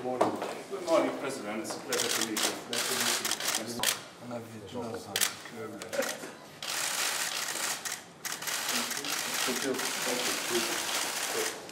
Good morning. Good morning, President. It's a pleasure to meet you. Nice to meet you. On a vite Thank you.